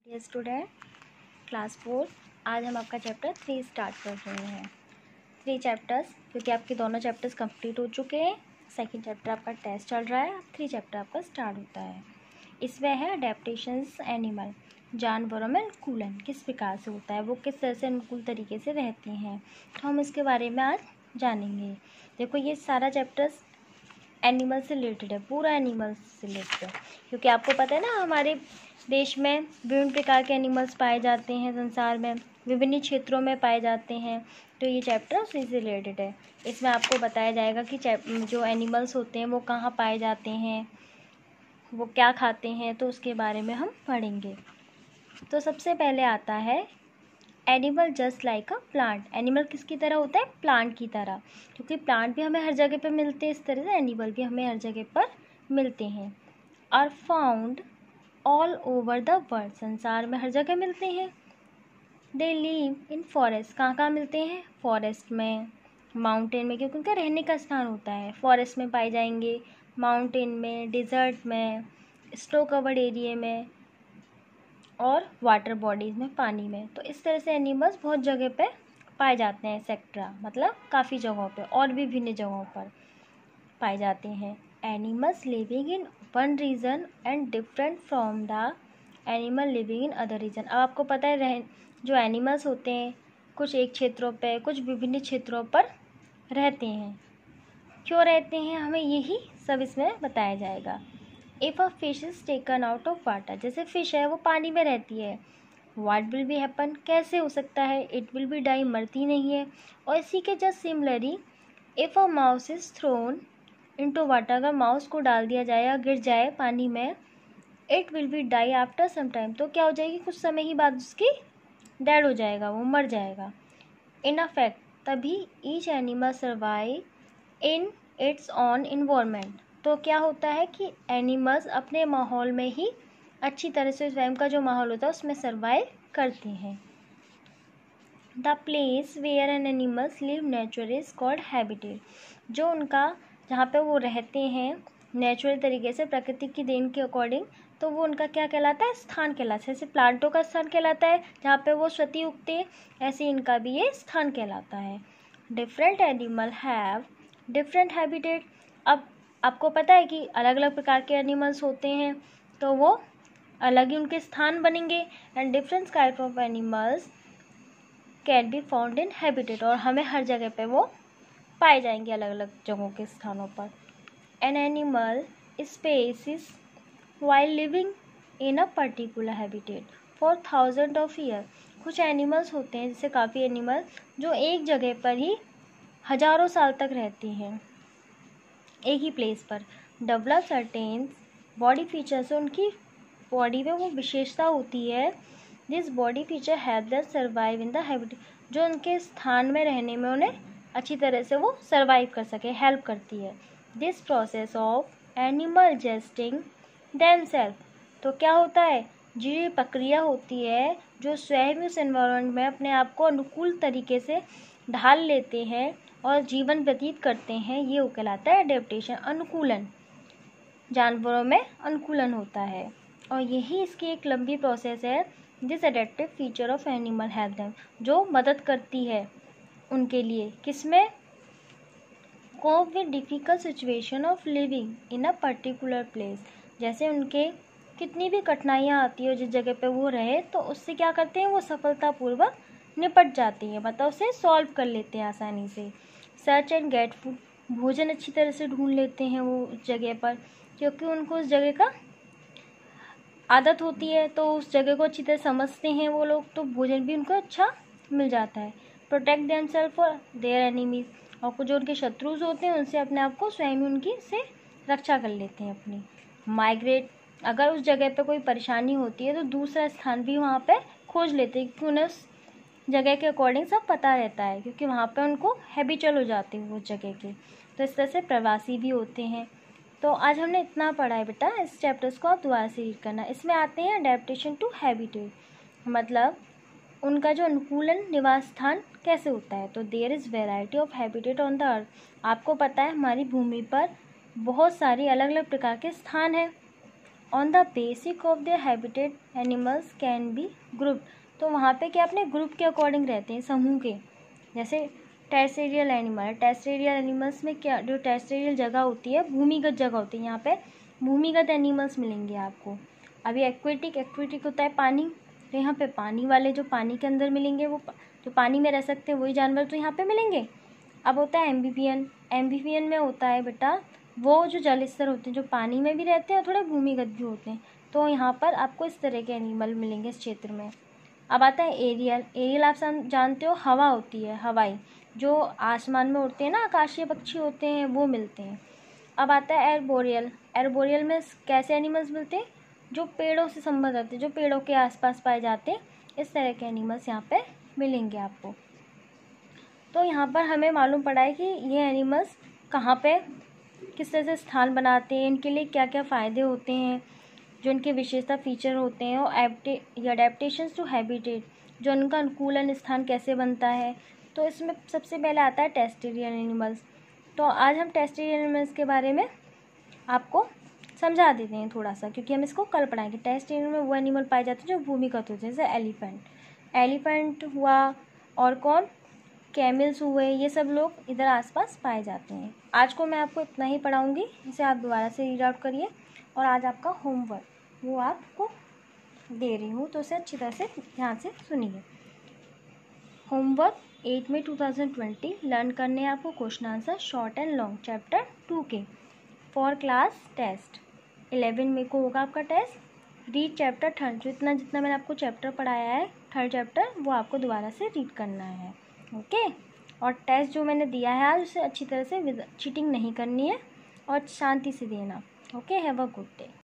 Dear student class 4 आज हम आपका चैप्टर 3 स्टार्ट कर रहे हैं। 3 चैप्टर्स क्योंकि आपके दोनों चैप्टर्स कंप्लीट हो चुके हैं। सेकंड चैप्टर आपका टेस्ट चल रहा है, अब 3 चैप्टर आपका स्टार्ट होता है। इसमें है अडेप्टेशंस एनिमल, जानवरों में अनुकूलन किस प्रकार से होता है, वो किस तरह से अनुकूल तरीके से रहते हैं, तो हम इसके बारे में आज जानेंगे। देखो ये सारा चैप्टर्स एनिमल से रिलेटेड है, पूरा एनिमल से रिलेटेड है क्योंकि आपको पता है ना हमारे देश में विभिन्न प्रकार के एनिमल्स पाए जाते हैं, संसार में विभिन्न क्षेत्रों में पाए जाते हैं। तो ये चैप्टर उसी से रिलेटेड है। इसमें आपको बताया जाएगा कि जो एनिमल्स होते हैं वो कहाँ पाए जाते हैं, वो क्या खाते हैं, तो उसके बारे में हम पढ़ेंगे। तो सबसे पहले आता है animal just like a plant. Animal किसकी तरह होता है? प्लांट की तरह, क्योंकि प्लांट भी हमें हर जगह पर मिलते हैं, इस तरह से एनिमल भी हमें हर जगह पर मिलते हैं। Are found all over the world, संसार में हर जगह मिलते हैं। दे लिव इन फॉरेस्ट, कहाँ कहाँ मिलते हैं? फॉरेस्ट में, माउंटेन में, क्योंकि उनका रहने का स्थान होता है। फॉरेस्ट में पाए जाएंगे, माउंटेन में, डिज़र्ट में, स्नो कवर्ड एरिया में और वाटर बॉडीज़ में, पानी में। तो इस तरह से एनिमल्स बहुत जगह पे पाए जाते हैं, एक्सेट्रा, मतलब काफ़ी जगहों पे और भी विभिन्न जगहों पर पाए जाते हैं। Animals living in one region and different from the animal living in other region. अब आपको पता है जो एनिमल्स होते हैं कुछ एक क्षेत्रों पे, कुछ विभिन्न क्षेत्रों पर रहते हैं। क्यों रहते हैं, हमें यही सब इसमें बताया जाएगा। If a fish is taken out of water, जैसे फिश है वो पानी में रहती है, व्हाट विल बी हैपन, कैसे हो सकता है? इट विल बी डाई, मरती नहीं है। और इसी के just similarly if a mouse is thrown into water, अगर माउस को डाल दिया जाए या गिर जाए पानी में, it will be die after some time, तो क्या हो जाएगी? कुछ समय ही बाद उसकी डेड हो जाएगा, वो मर जाएगा। इन अफेक्ट तभी each animal survive in its own environment, तो क्या होता है कि एनिमल्स अपने माहौल में ही अच्छी तरह से स्वयं का जो माहौल होता है उसमें सर्वाइव करते हैं। The place where an animals live natural is called habitat, जो उनका जहाँ पे वो रहते हैं नेचुरल तरीके से, प्रकृति की देन के अकॉर्डिंग, तो वो उनका क्या कहलाता है? स्थान कहलाता है। जैसे प्लांटों का स्थान कहलाता है जहाँ पे वो स्वति उगते हैं, ऐसे इनका भी ये स्थान कहलाता है। Different animal have different habitat. अब आपको पता है कि अलग अलग प्रकार के एनिमल्स होते हैं तो वो अलग ही उनके स्थान बनेंगे। And different kind of animals can be found in habitat, और हमें हर जगह पे वो पाए जाएंगे अलग अलग जगहों के स्थानों पर। An animal species while living in a particular habitat for thousand of year, कुछ एनिमल्स होते हैं जैसे काफ़ी एनिमल जो एक जगह पर ही हजारों साल तक रहते हैं एक ही प्लेस पर। डेवलप सर्टेन बॉडी फीचर्स, उनकी बॉडी में वो विशेषता होती है, this body feature help them survive in the habitat, जो उनके स्थान में रहने में उन्हें अच्छी तरह से वो सर्वाइव कर सके, हेल्प करती है। This process of animal adjusting themselves, तो क्या होता है? जो ये प्रक्रिया होती है जो स्वयं उस एनवायरनमेंट में अपने आप को अनुकूल तरीके से ढाल लेते हैं और जीवन व्यतीत करते हैं, ये वो कहलाता है एडेप्टेशन, अनुकूलन। जानवरों में अनुकूलन होता है और यही इसकी एक लंबी प्रोसेस है। This adaptive feature of animal help them, जो मदद करती है उनके लिए, किसमें? Cope with difficult situation of living in a particular place, जैसे उनके कितनी भी कठिनाइयाँ आती हो जिस जगह पे वो रहे, तो उससे क्या करते हैं? वो सफलतापूर्वक निपट जाती हैं, मतलब उसे सॉल्व कर लेते हैं आसानी से। सर्च एंड गेट फूड, भोजन अच्छी तरह से ढूंढ लेते हैं वो उस जगह पर, क्योंकि उनको उस जगह का आदत होती है, तो उस जगह को अच्छी तरह समझते हैं वो लोग, तो भोजन भी उनको अच्छा मिल जाता है। Protect themselves for their enemies, और कुछ जो उनके शत्रुज होते हैं उनसे अपने आप को स्वयं उनकी से रक्षा कर लेते हैं अपनी। माइग्रेट, अगर उस जगह पे कोई परेशानी होती है तो दूसरा स्थान भी वहाँ पे खोज लेते हैं, क्योंकि उन्हें उस जगह के अकॉर्डिंग सब पता रहता है, क्योंकि वहाँ पे उनको हैबिचुअल हो जाते हैं उस जगह के। तो इस तरह से प्रवासी भी होते हैं। तो आज हमने इतना पढ़ा है बेटा, इस चैप्टर्स को आप दोबारा से रीड करना। इसमें आते हैं अडेप्टेशन टू हैबिटेट, मतलब उनका जो अनुकूलन निवास स्थान कैसे होता है। तो there is variety of habitat on the earth, आपको पता है हमारी भूमि पर बहुत सारी अलग अलग प्रकार के स्थान हैं, on the basic of their habitat animals can be group. तो वहाँ पे क्या अपने ग्रुप के अकॉर्डिंग रहते हैं, समूह के। जैसे टेरेस्ट्रियल एनिमल, टेरेस्ट्रियल एनिमल्स में क्या, जो टेरेस्ट्रियल जगह होती है, भूमिगत जगह होती है, यहाँ पे भूमिगत एनिमल्स मिलेंगे आपको। अभी एक्वेटिक होता है पानी, तो यहाँ पे पानी वाले जो पानी के अंदर मिलेंगे, वो जो पानी में रह सकते हैं वही जानवर तो यहाँ पे मिलेंगे। अब होता है एम्फीबियन में होता है बेटा वो जो जल स्तर होते हैं, जो पानी में भी रहते हैं और थोड़े भूमिगत भी होते हैं। तो यहाँ पर आपको इस तरह के एनिमल मिलेंगे इस क्षेत्र में। अब आता है एरियल आप जानते हो हवा होती है, हवाई जो आसमान में उड़ते हैं ना, आकाशीय पक्षी होते हैं, वो मिलते हैं। अब आता है एरबोरियल में कैसे एनिमल्स मिलते हैं, जो पेड़ों से संबंध रखते हैं, जो पेड़ों के आसपास पाए जाते हैं, इस तरह के एनिमल्स यहाँ पे मिलेंगे आपको। तो यहाँ पर हमें मालूम पड़ा है कि ये एनिमल्स कहाँ पे किस तरह से स्थान बनाते हैं, इनके लिए क्या क्या फ़ायदे होते हैं, जो इनके विशेषता फीचर होते हैं, और एडेप्टेशंस टू हैबिटेट, जो उनका अनुकूलन स्थान कैसे बनता है। तो इसमें सबसे पहले आता है टेरेस्ट्रियल एनिमल्स। तो आज हम टेरेस्ट्रियल एनिमल्स के बारे में आपको समझा देते हैं थोड़ा सा, क्योंकि हम इसको कल पढ़ाएंगे। टेरेस्ट्रियल में वो एनिमल पाए जाते हैं जो भूमिगत होते हैं, जैसे एलिफेंट हुआ, और कौन, कैमल्स हुए, ये सब लोग इधर आसपास पाए जाते हैं। आज को मैं आपको इतना ही पढ़ाऊँगी, इसे आप दोबारा से रीड आउट करिए। और आज आपका होमवर्क वो आपको दे रही हूँ, तो उसे अच्छी तरह से ध्यान से सुनिए। होमवर्क 8 मई 2020 लर्न करने आपको question answer short and long chapter 2 के फॉर क्लास टेस्ट। 11 मई को होगा आपका टेस्ट। रीड चैप्टर 3, जो जितना मैंने आपको चैप्टर पढ़ाया है 3rd चैप्टर, वो आपको दोबारा से रीड करना है। ओके। और टेस्ट जो मैंने दिया है आज, उसे अच्छी तरह से चीटिंग नहीं करनी है और शांति से देना। Okay, have a good day.